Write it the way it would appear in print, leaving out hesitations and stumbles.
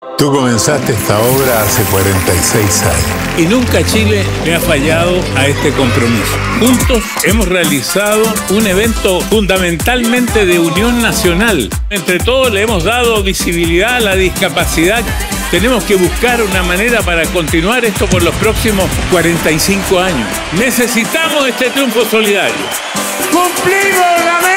Tú comenzaste esta obra hace 46 años. Y nunca Chile le ha fallado a este compromiso. Juntos hemos realizado un evento fundamentalmente de unión nacional. Entre todos le hemos dado visibilidad a la discapacidad. Tenemos que buscar una manera para continuar esto por los próximos 45 años. Necesitamos este triunfo solidario. ¡Cumplimos la meta!